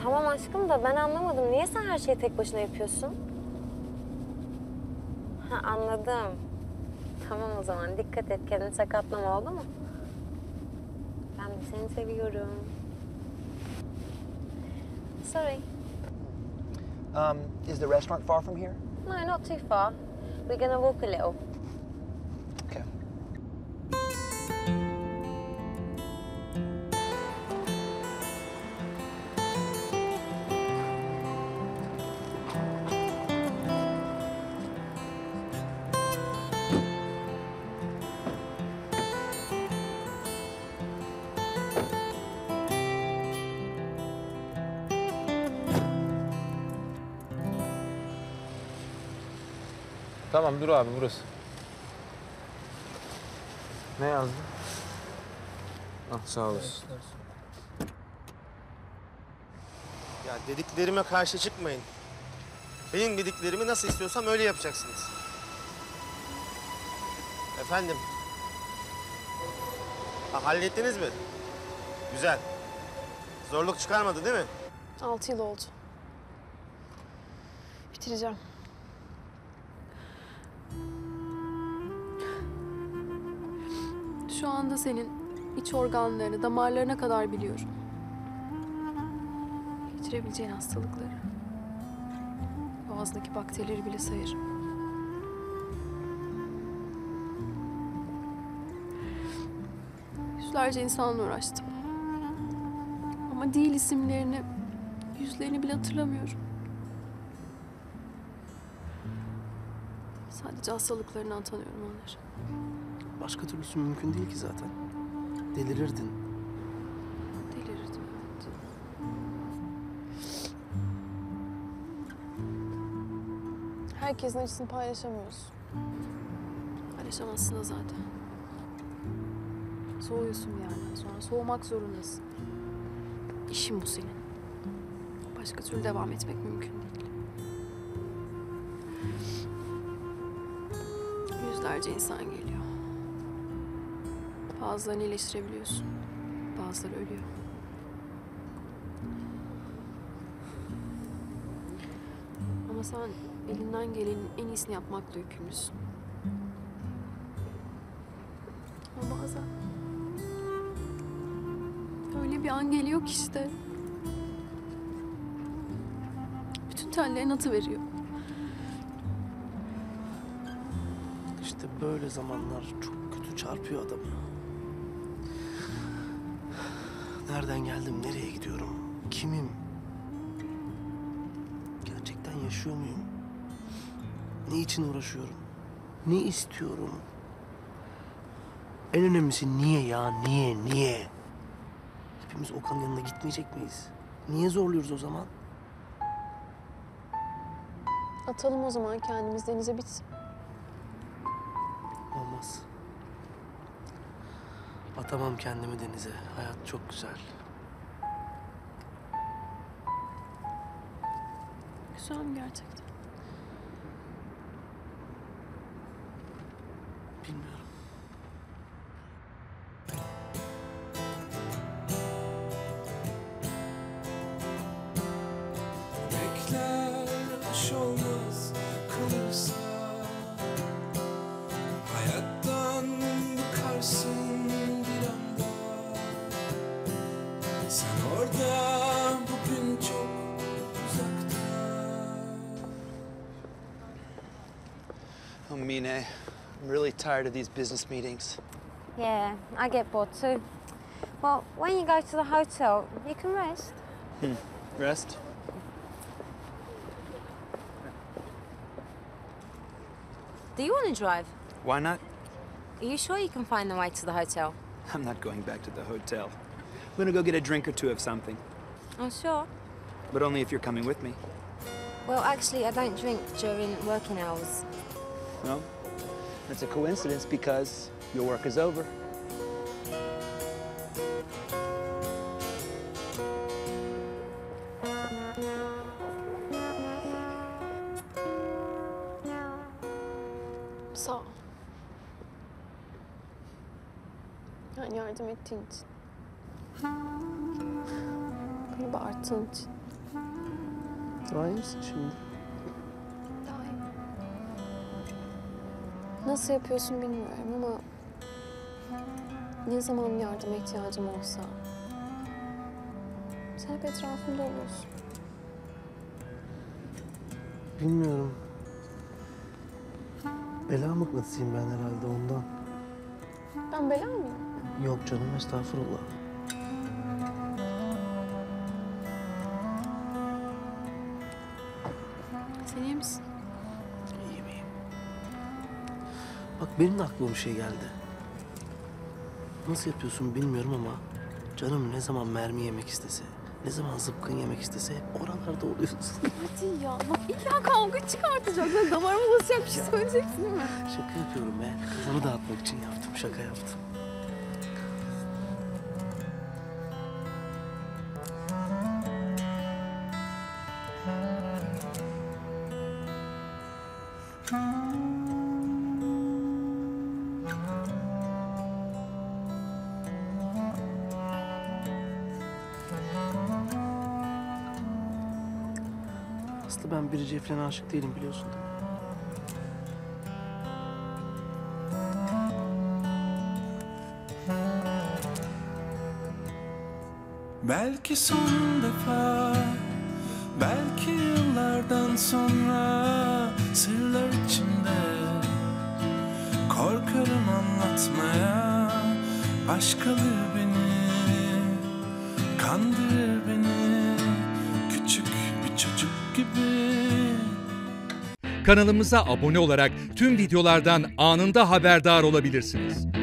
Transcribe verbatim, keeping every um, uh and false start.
Tamam aşkım da ben anlamadım. Niye sen her şeyi tek başına yapıyorsun? Ha anladım. Tamam o zaman dikkat et. Kendini sakatlama oldu mu? Ben de seni seviyorum. Sorry. Um, is the restaurant far from here? No, not too far. We're gonna walk a little. Okay. Tamam dur abi burası. Ne yazdın? Ah sağ olasın. Ya dediklerime karşı çıkmayın. Benim dediklerimi nasıl istiyorsam öyle yapacaksınız. Efendim? Ha, hallettiniz mi? Güzel. Zorluk çıkarmadı değil mi? Altı yıl oldu. Bitireceğim. Şu anda senin iç organlarını, damarlarına kadar biliyorum. Geçirebileceğin hastalıkları. Boğazdaki bakterileri bile sayarım. Yüzlerce insanla uğraştım. Ama değil isimlerini, yüzlerini bile hatırlamıyorum. Sadece hastalıklarından tanıyorum onları. Başka türlüsü mümkün değil ki zaten. Delirirdin. Delirirdim, evet. Herkesin acısını paylaşamıyorsun. Paylaşamazsın da zaten. Soğuyorsun bir yerden sonra. Soğumak zorundasın. İşin bu senin. Başka türlü devam etmek mümkün değil. Yüzlerce insan geliyor. Bazılarını iyileştirebiliyorsun. Bazıları ölüyor. Ama sen elinden gelenin en iyisini yapmakla yükümlüsün. Ama bazen öyle bir an geliyor ki işte. Bütün tellerin atıveriyor. İşte böyle zamanlar çok kötü çarpıyor adamı. Nereden geldim, nereye gidiyorum, kimim? Gerçekten yaşıyor muyum? Ne için uğraşıyorum? Ne istiyorum? En önemlisi niye ya, niye, niye? Hepimiz Okan'ın yanına gitmeyecek miyiz? Niye zorluyoruz o zaman? Atalım o zaman kendimiz denize bitsin. Olmaz. Atamam kendimi denize. Hayat çok güzel. Güzel mi gerçekten? Bilmiyorum. Bekler aş olmaz kalırsa, hayattan bıkarsın bir anda. Sen orada, bugün çok uzakta. Oh, Mine, I'm really tired of these business meetings. Yeah, I get bored too. Well, when you go to the hotel, you can rest. Hmm. Rest? Do you want to drive? Why not? Are you sure you can find the way to the hotel? I'm not going back to the hotel. I'm gonna go get a drink or two of something. Oh, sure. But only if you're coming with me. Well, actually, I don't drink during working hours. Well, that's a coincidence because your work is over. Sağ ol. Yani yardım ettiğin için. Beni bağırttığın için. Daha iyi misin şimdi? Daha iyi. Nasıl yapıyorsun bilmiyorum ama ne zaman yardıma ihtiyacım olsa sen hep etrafımda oluyorsun. Bilmiyorum. Bela mıknatısıyım ben herhalde ondan. Ben bela mıyım? Yok canım, estağfurullah. Sen iyi misin? İyiyim iyiyim. Bak benim de aklıma bir şey geldi. Nasıl yapıyorsun bilmiyorum ama canım ne zaman mermi yemek istese, ne zaman zıpkın yemek istese hep oralarda oluyorsun. Hadi ya. Bak illa kavga çıkartacak. Böyle damarıma basacak bir şey söyleyeceksin değil mi? Şaka yapıyorum be. Kafanı dağıtmak için yaptım, şaka yaptım. Aslı ben Biricik'e falan aşık değilim biliyorsun değil mi? Belki son defa, belki yıllardan sonra sırlar içimde korkarım anlatmaya. Aşk alır beni, kandırır beni, küçük bir çocuk gibi. Kanalımıza abone olarak tüm videolardan anında haberdar olabilirsiniz.